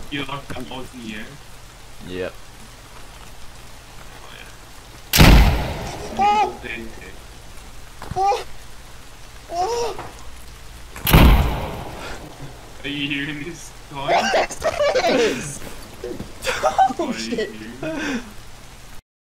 You locked them both in the air? Yep. Oh yeah. Oh! They- Oh! Oh! Are you hearing this? Yes! What Oh are you shit! hearing?